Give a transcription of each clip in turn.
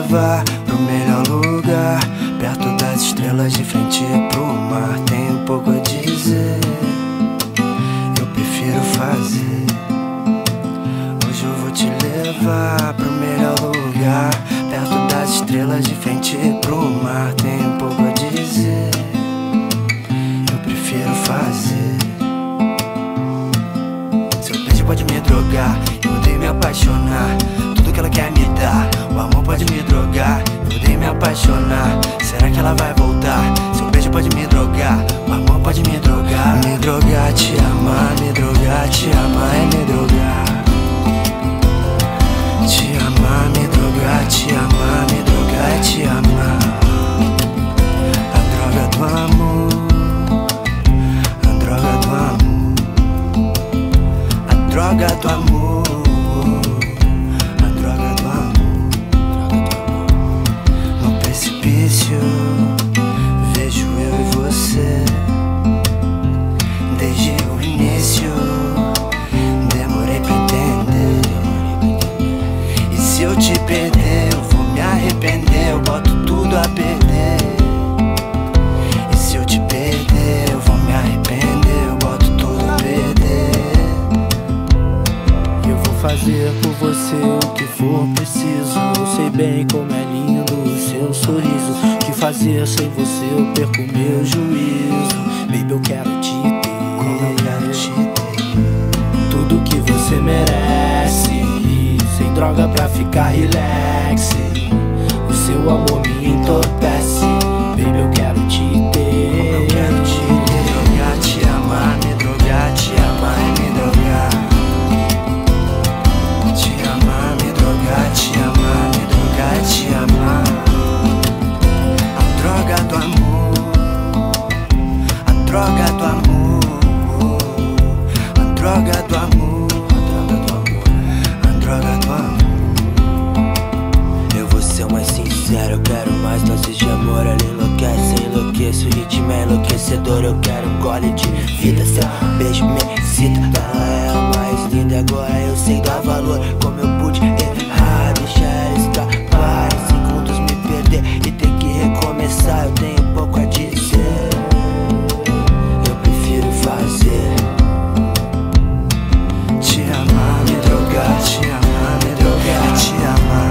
levar pro melhor lugar, perto das estrelas, de frente pro mar. Tenho pouco a dizer, eu prefiro fazer. Hoje eu vou te levar pro melhor lugar, perto das estrelas, de frente pro mar. Tenho pouco a dizer, eu prefiro fazer. Seu beijo pode me drogar, eu odeio me apaixonar. Tudo que ela quer me dar, o amor pode me drogar, eu odeio me apaixonar. Será que ela vai voltar? Seu beijo pode me drogar, o amor pode me drogar. Me drogar, te amar, me drogar, te amar é me drogar. Te amar, me drogar, te amar, me drogar é te amar. A droga do amor, a droga do amor, a droga do amor, a droga do amor. No precipício vejo eu e você, desde o início demorei pra entender. E se eu te perder eu vou me arrepender, eu boto tudo a perder. E se eu te perder eu vou me arrepender, eu boto tudo a perder. Eu vou fazer por você o que for preciso. Eu sei bem como é lindo o seu sorriso. O que fazer sem você eu perco meu juízo. Baby, eu quero te ter, Como eu quero te ter, tudo que você merece. Sem droga pra ficar relax. O seu amor me entorpece. Baby, eu quero te ter. como eu quero te ter. Me drogar, te amar, me drogar, te amar é me drogar. Te amar, me drogar, te amar, me drogar é te amar. A droga do amor, a droga do amor, a droga do amor, a droga do amor. Eu vou ser o mais sincero, eu quero mais doses de amor. Ela enlouquece, eu enlouqueço, o ritmo é enlouquecedor. Eu quero um gole de vida, seu beijo me excita. Ela é a mais linda, agora eu sei dar valor. Como eu pude errar, deixar ela escapar, em segundos me perder e ter que recomeçar. Eu tenho pouco a dizer, eu prefiro fazer. Te amar, me drogar, te amar, me drogar, te amar.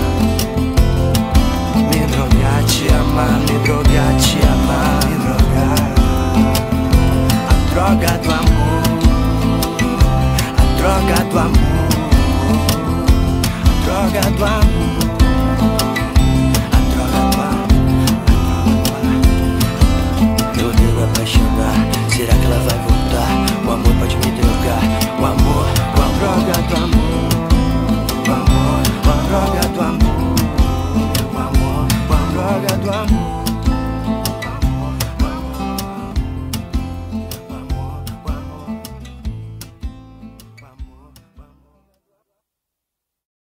Me drogar, te amar, me drogar, te amar, me drogar. A droga do amor, a droga do amor, a droga do amor, a droga do amor. Eu odeio me apaixonar, será que ela vai voltar? O amor pode me drogar, o amor, A droga do amor, o amor, a droga do amor, o amor, a droga do amor.